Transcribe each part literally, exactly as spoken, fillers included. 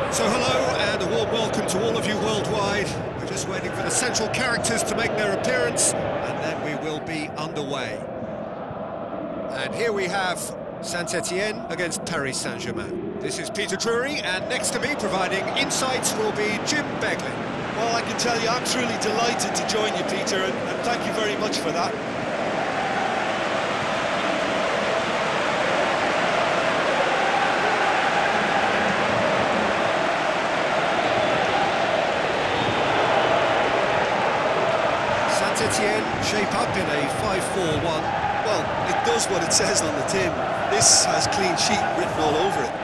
So hello and a warm welcome to all of you worldwide. We're just waiting for the central characters to make their appearance and then we will be underway. And here we have Saint-Etienne against Paris Saint-Germain. This is Peter Drury, and next to me providing insights will be Jim Beglin. Well, I can tell you I'm truly delighted to join you, Peter, and, and thank you very much for that. Saint-Etienne shape up in a five four one. Well, it does what it says on the tin. This has clean sheet written all over it.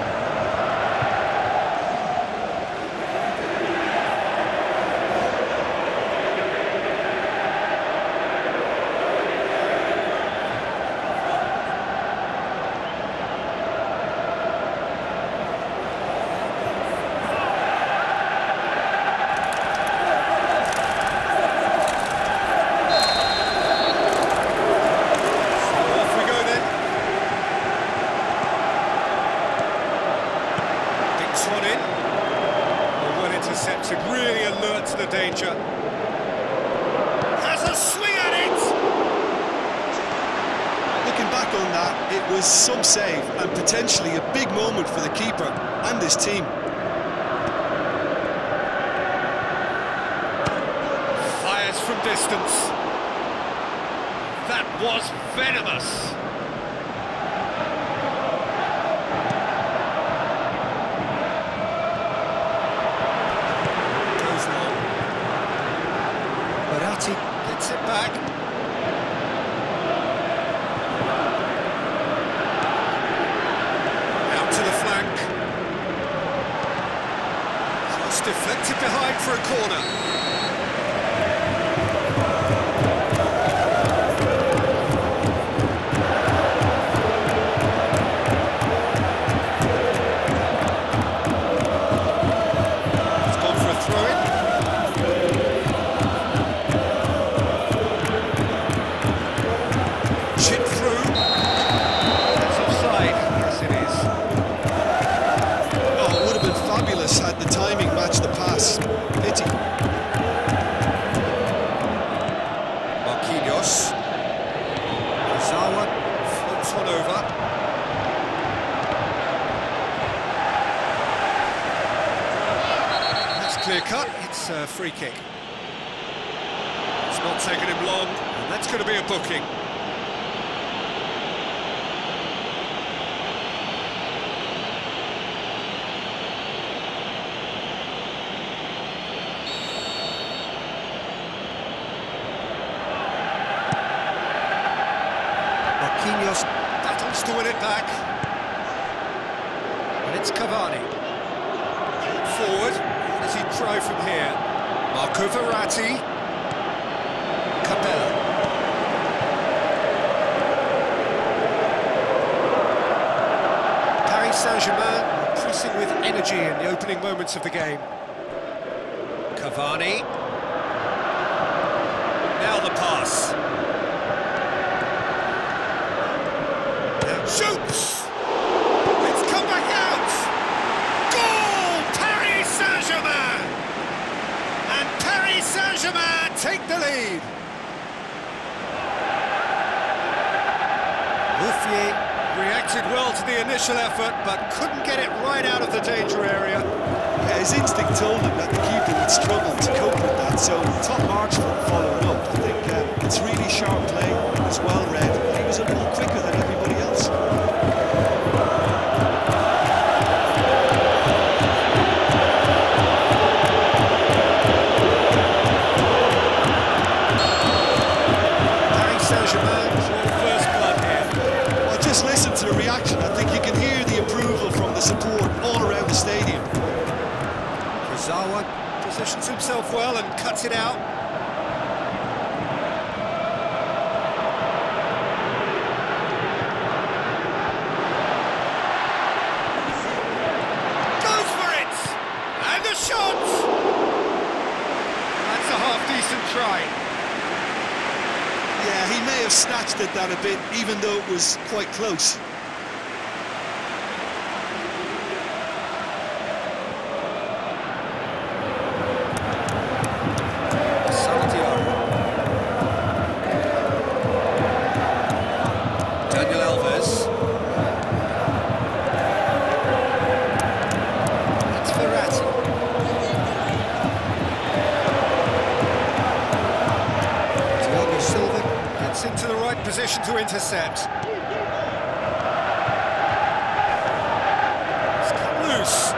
Really alert to the danger. Has a swing at it! Looking back on that, it was some save and potentially a big moment for the keeper and his team. Fires from distance. That was venomous. Gets it back. Out to the flank. Just deflected behind for a corner. Had the timing matched the pass. Pity. Marquinhos. Zawa floats one over. That's clear cut. It's a free kick. It's not taken him long, and that's going to be a booking. Marquinhos battles to win it back. And it's Cavani. Forward. What does he try from here? Marco Verratti. Capella. Paris Saint-Germain pressing with energy in the opening moments of the game. Cavani. Now the pass. Shoots! It's come back out! Goal! Paris Saint-Germain! And Paris Saint-Germain take the lead. Bouffier reacted well to the initial effort, but couldn't get it right out of the danger area. Yeah, his instinct told him that the keeper would struggle to cope with that, so top marks for him following up. I think uh, it's really sharp play, it's well read. He was a little quicker than everybody else. Paris Saint-Germain for first blood here. Well, just listen to the reaction. I think you can hear the approval from the support all around the stadium. Zawa positions himself well and cuts it out. Goes for it! And the shot! That's a half-decent try. Yeah, he may have snatched at that a bit, even though it was quite close. intercept. It's come loose.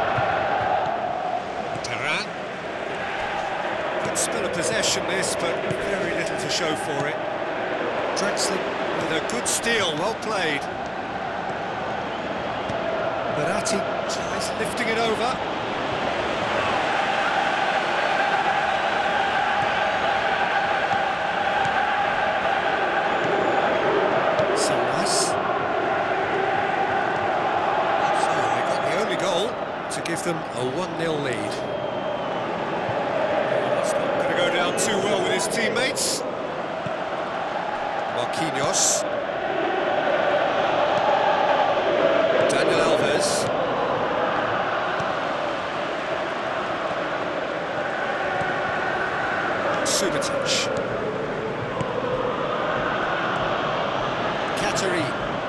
Taran. Good spell of possession this, but very little to show for it. Drexler with a good steal, well played. Verratti tries lifting it over. To give them a one nil lead. That's not going to go down too well with his teammates. Marquinhos. Daniel Alves. Subotic. Kateri.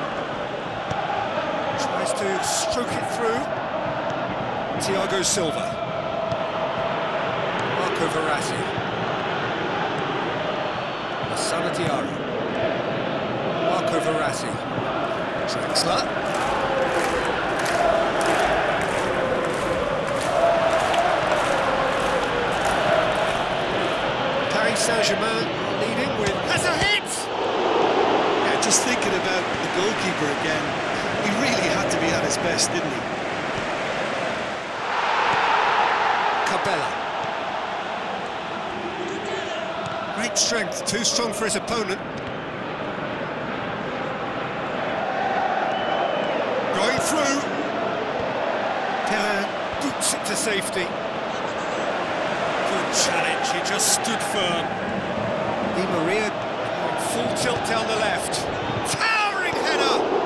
Tries to stroke it through. Thiago Silva. Marco Verratti. Lassana Diarra. Marco Verratti. Drexler. Paris Saint-Germain leading with... Has a hit! Yeah, just thinking about the goalkeeper again, he really had to be at his best, didn't he? Bella. Great strength, too strong for his opponent. Going through. Perrin boots it to safety. Good challenge, he just stood firm. Di Maria going full tilt down the left. Towering header!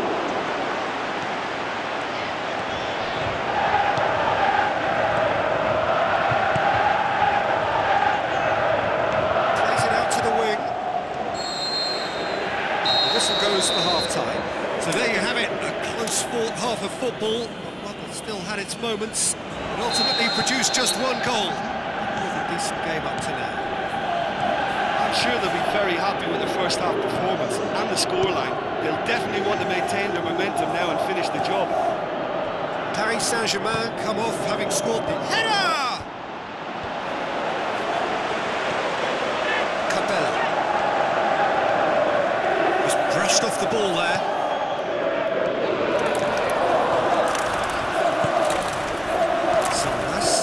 Goes for half-time. So there you have it, a close-fought half of football, but one that still had its moments, and ultimately produced just one goal. A decent game up to now. I'm sure they'll be very happy with the first half performance and the scoreline. They'll definitely want to maintain their momentum now and finish the job. Paris Saint-Germain come off having scored the header! Capella. Brushed off the ball there. Salas.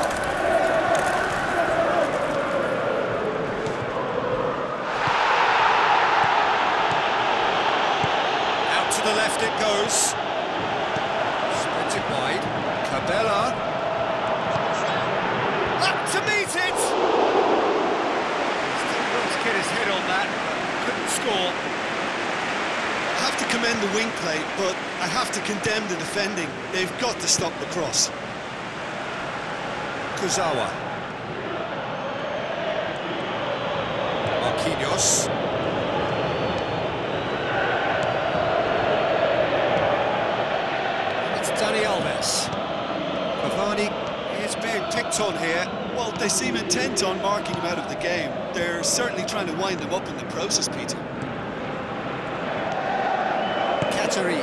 Out to the left it goes. Sprinted wide. Cabella. Up to meet it! Still got to get his head on that, but couldn't score. I have to commend the wing play, but I have to condemn the defending. They've got to stop the cross. Kurzawa. Marquinhos. And it's Dani Alves. Cavani is being picked on here. Well, they seem intent on marking him out of the game. They're certainly trying to wind him up in the process, Peter. Kateri.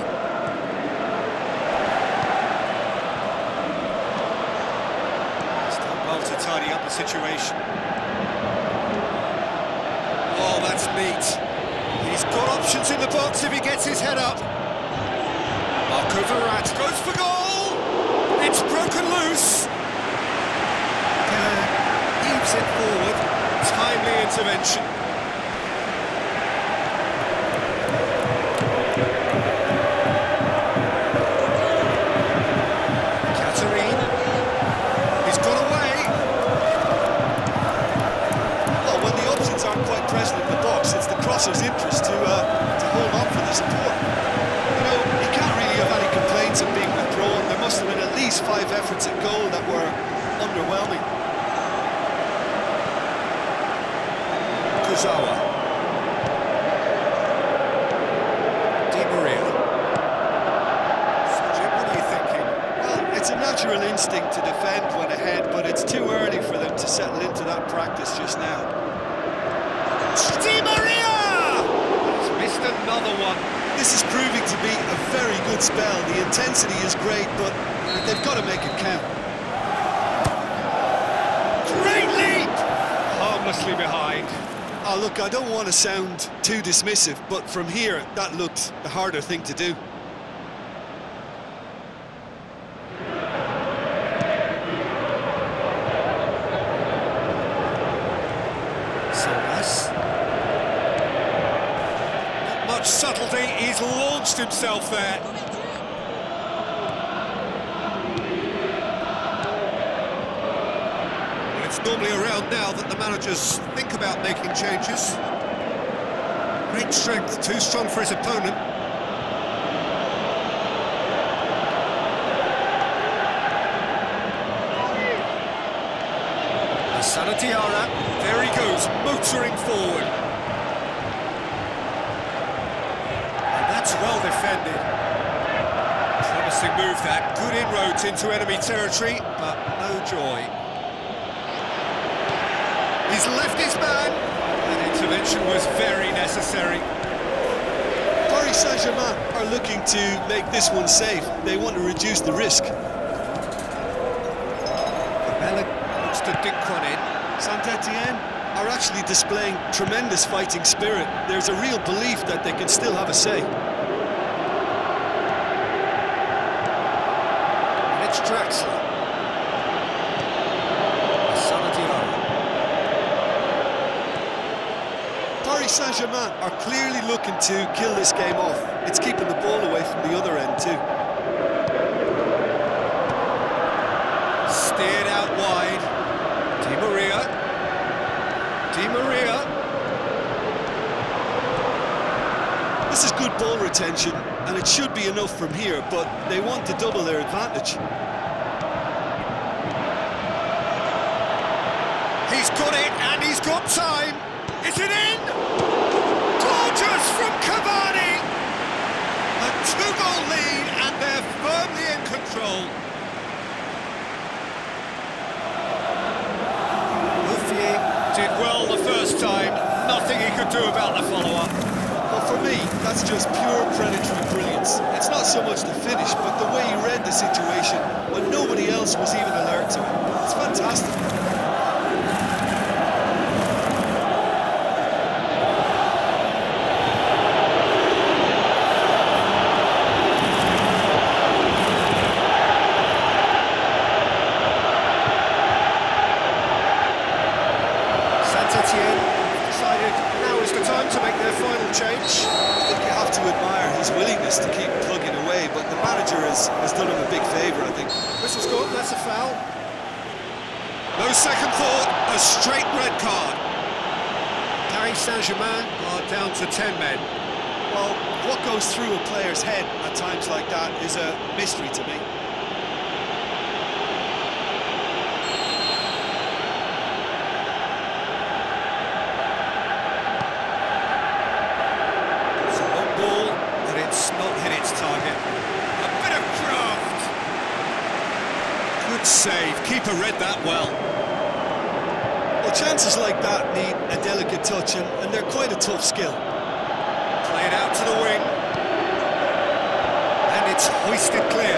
Still well to tidy up the situation. Oh, that's neat. He's got options in the box if he gets his head up. Marco Verratti goes for goal! It's broken loose! Uh, heaves it forward. Timely intervention. Crosser's interest to uh, to hold on for the support. You know, he can't really have any complaints of being withdrawn. There must have been at least five efforts at goal that were underwhelming. Kurzawa. Di Maria. Sergio, what are you thinking? Well, it's a natural instinct to defend when ahead, but it's too early for them to settle into that practice just now. Di Maria! missed another one. This is proving to be a very good spell. The intensity is great, but uh, they've got to make it count. Great lead! Harmlessly behind. Oh, look, I don't want to sound too dismissive, but from here, that looked the harder thing to do. Solas. Not much subtlety, he's launched himself there. Well, it's normally around now that the managers think about making changes. Great strength, too strong for his opponent. Sana Diarra, there he goes, motoring forward. And that's well defended. Promising move that, good inroads into enemy territory, but no joy. He's left his man, and intervention was very necessary. Paris Saint-Germain are looking to make this one safe. They want to reduce the risk. To dink one in. Saint-Etienne are actually displaying tremendous fighting spirit. There's a real belief that they can still have a say. And it's Draxler. Sana Diarra. Paris Saint-Germain are clearly looking to kill this game off. It's keeping the ball away from the other end too. Steered out wide. Di Maria, Di Maria. This is good ball retention, and it should be enough from here, but they want to double their advantage. He's got it, and he's got time. Is it in? Gorgeous from Cavani. A two-goal lead, and they're firmly in control. Did well the first time, nothing he could do about the follow-up. Well, for me, that's just pure predatory brilliance. It's not so much the finish, but the way he read the situation when nobody else was even alert to it. It's fantastic. Decided now is the time to make their final change. I think you have to admire his willingness to keep plugging away, but the manager has, has done him a big favour, I think. Whistle's gone, that's a foul. No second thought, a straight red card. Paris Saint-Germain are down to ten men. Well, what goes through a player's head at times like that is a mystery to me. Save. Keeper read that well. Well, chances like that need a delicate touch, and, and they're quite a tough skill. Played out to the wing. And it's hoisted clear.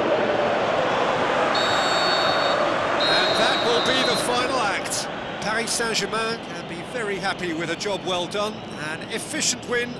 And that will be the final act. Paris Saint-Germain can be very happy with a job well done. An efficient win